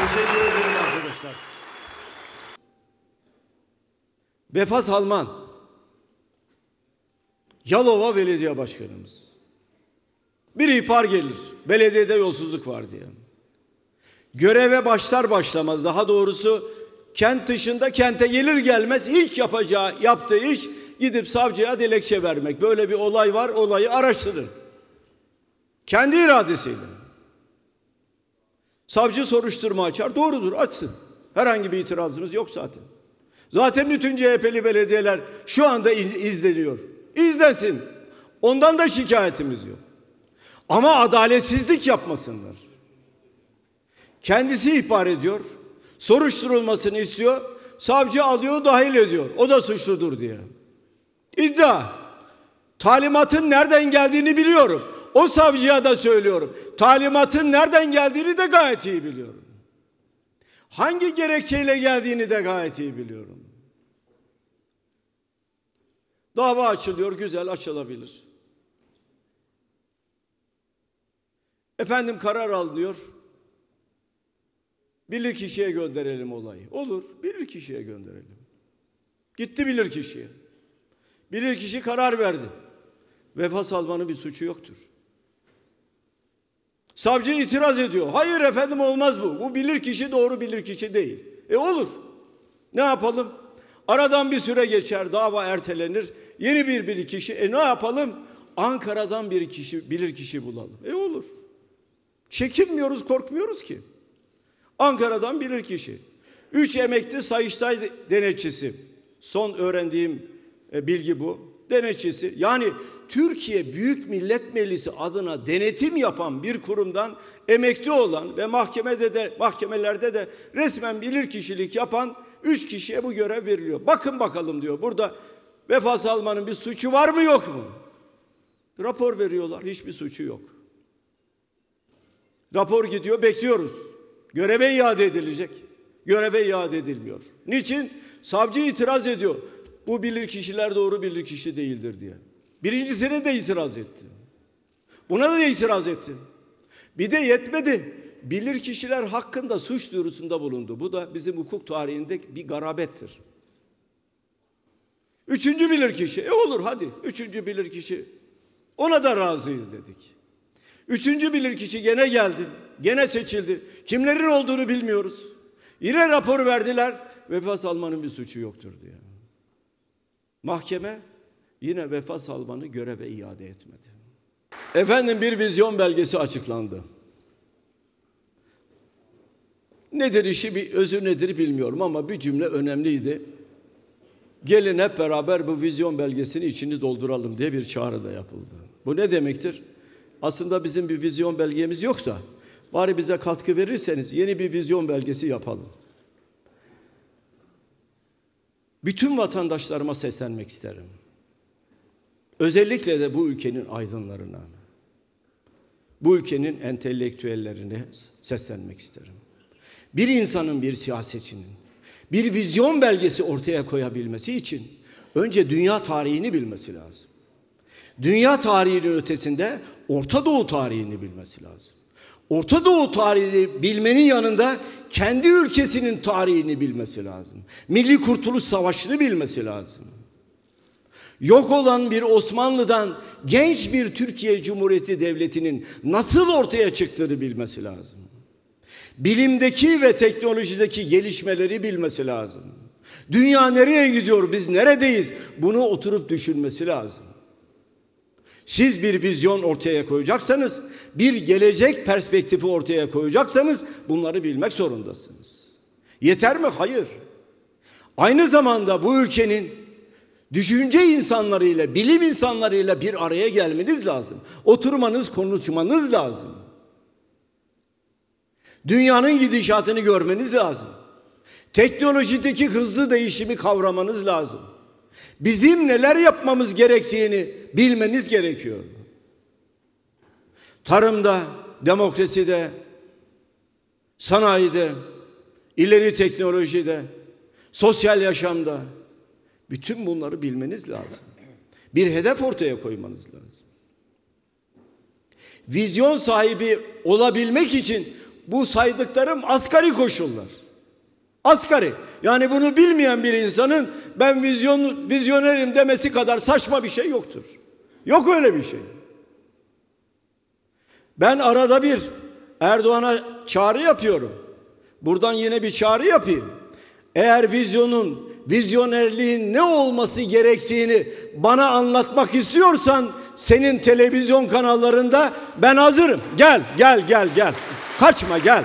Teşekkür ederim arkadaşlar. Vefa Salman, Yalova Belediye Başkanımız. Bir ihbar gelir, belediyede yolsuzluk var diye. Göreve başlar başlamaz, daha doğrusu kent dışında kente gelir gelmez ilk yaptığı iş gidip savcıya dilekçe vermek. Böyle bir olay var, olayı araştırın. Kendi iradesiyle. Savcı soruşturma açar, doğrudur, açsın. Herhangi bir itirazımız yok zaten. Zaten bütün CHP'li belediyeler şu anda izleniyor. İzlensin. Ondan da şikayetimiz yok. Ama adaletsizlik yapmasınlar. Kendisi ihbar ediyor, soruşturulmasını istiyor, savcı alıyor, dahil ediyor. O da suçludur diye. İddia. Talimatın nereden geldiğini biliyorum. O savcıya da söylüyorum. Talimatın nereden geldiğini de gayet iyi biliyorum. Hangi gerekçeyle geldiğini de gayet iyi biliyorum. Dava açılıyor, güzel, açılabilir. Efendim karar alınıyor. Bilirkişiye gönderelim olayı. Olur, bilirkişiye gönderelim. Gitti bilirkişiye. Bilirkişi karar verdi. Vefa Salman'ın bir suçu yoktur. Savcı itiraz ediyor. Hayır efendim, olmaz bu. Bu bilirkişi doğru bilirkişi değil. Olur. Ne yapalım? Aradan bir süre geçer, dava ertelenir. Yeni bir bilirkişi. Ne yapalım? Ankara'dan bilirkişi bulalım. Olur. Çekinmiyoruz, korkmuyoruz ki. Ankara'dan bilirkişi. 3 emekli Sayıştay denetçisi. Son öğrendiğim bilgi bu. Denetçisi. Yani Türkiye Büyük Millet Meclisi adına denetim yapan bir kurumdan emekli olan ve mahkemelerde de resmen bilirkişilik yapan 3 kişiye bu görev veriliyor. Bakın bakalım diyor. Burada Vefa Salman'ın bir suçu var mı yok mu? Rapor veriyorlar. Hiçbir suçu yok. Rapor gidiyor, bekliyoruz. Göreve iade edilecek. Göreve iade edilmiyor. Niçin? Savcı itiraz ediyor. Bu bilirkişiler doğru bilirkişi değildir diye. Birincisine de itiraz etti. Buna da itiraz etti. Bir de yetmedi. Bilirkişiler hakkında suç duyurusunda bulundu. Bu da bizim hukuk tarihinde bir garabettir. 3. bilirkişi. Olur hadi. 3. bilirkişi. Ona da razıyız dedik. 3. bilirkişi gene geldi. Gene seçildi. Kimlerin olduğunu bilmiyoruz. Yine rapor verdiler. Vefa Salman'ın bir suçu yoktur diye. Mahkeme yine Vefa Salman'ı göreve iade etmedi. Efendim bir vizyon belgesi açıklandı. Nedir işi, bir özü nedir bilmiyorum ama bir cümle önemliydi. Gelin hep beraber bu vizyon belgesini içini dolduralım diye bir çağrı da yapıldı. Bu ne demektir? Aslında bizim bir vizyon belgemiz yok da bari bize katkı verirseniz yeni bir vizyon belgesi yapalım. Bütün vatandaşlarıma seslenmek isterim. Özellikle de bu ülkenin aydınlarına, bu ülkenin entelektüellerine seslenmek isterim. Bir insanın, bir siyasetçinin bir vizyon belgesi ortaya koyabilmesi için önce dünya tarihini bilmesi lazım. Dünya tarihinin ötesinde Orta Doğu tarihini bilmesi lazım. Orta Doğu tarihini bilmenin yanında kendi ülkesinin tarihini bilmesi lazım. Milli Kurtuluş Savaşı'nı bilmesi lazım. Yok olan bir Osmanlı'dan genç bir Türkiye Cumhuriyeti Devleti'nin nasıl ortaya çıktığını bilmesi lazım. Bilimdeki ve teknolojideki gelişmeleri bilmesi lazım. Dünya nereye gidiyor, biz neredeyiz? Bunu oturup düşünmesi lazım. Siz bir vizyon ortaya koyacaksanız, bir gelecek perspektifi ortaya koyacaksanız bunları bilmek zorundasınız. Yeter mi? Hayır. Aynı zamanda bu ülkenin düşünce insanlarıyla, bilim insanlarıyla bir araya gelmeniz lazım. Oturmanız, konuşmanız lazım. Dünyanın gidişatını görmeniz lazım. Teknolojideki hızlı değişimi kavramanız lazım. Bizim neler yapmamız gerektiğini bilmeniz gerekiyor. Tarımda, demokraside, sanayide, ileri teknolojide, sosyal yaşamda bütün bunları bilmeniz lazım. Bir hedef ortaya koymanız lazım. Vizyon sahibi olabilmek için Bu saydıklarım asgari koşullar. Asgari. Yani bunu bilmeyen bir insanın ben vizyonerim demesi kadar saçma bir şey yoktur. Yok öyle bir şey. Ben arada bir Erdoğan'a çağrı yapıyorum. Buradan yine bir çağrı yapayım. Eğer vizyonerliğin ne olması gerektiğini bana anlatmak istiyorsan senin televizyon kanallarında ben hazırım. Gel. Kaçma, gel.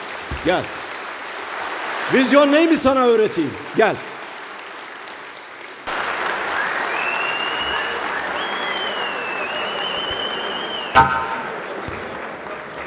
Vizyon neymiş sana öğreteyim. Gel.